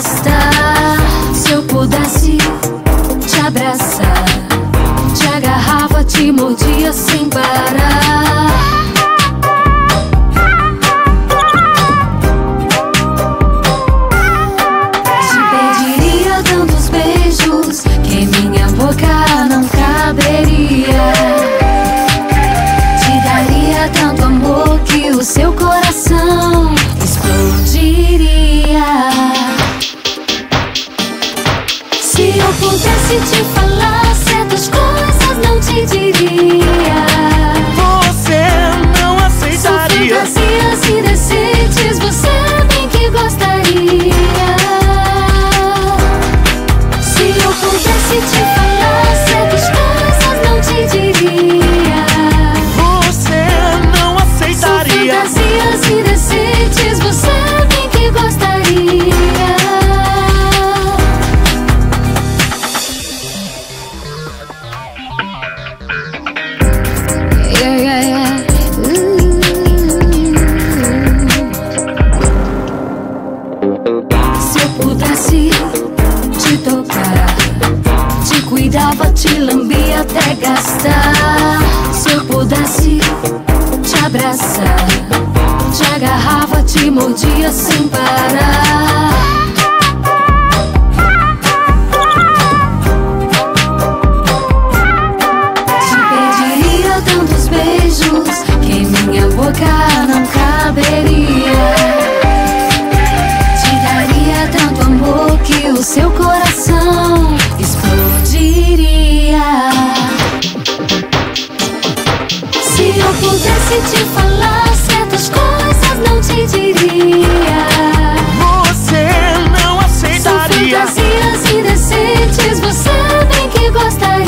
gastar. Se eu pudesse te abraçar, te agarrava, te mordia sem parar. Te pediria tantos beijos que em minha boca não caberia. Te daria tanto amor que o seu coração explodiria. Se eu pudesse te falar certas coisas, não te diria. Você não aceitaria. São fantasias indecentes, você bem que gostaria. Se eu pudesse te falar certas coisas, não te diria. Você não aceitaria. São fantasias indecentes, você bem que gostaria. Se eu pudesse te tocar, te cuidava, te lambia até gastar. Se eu pudesse te abraçar, te agarrava, te mordia sem parar. Te pediria tantos beijos que em minha boca não caberia. Tanto amor que o seu coração explodiria. Se eu pudesse te falar certas coisas, não te diria. Você não aceitaria. São fantasias indecentes, você bem que gostaria.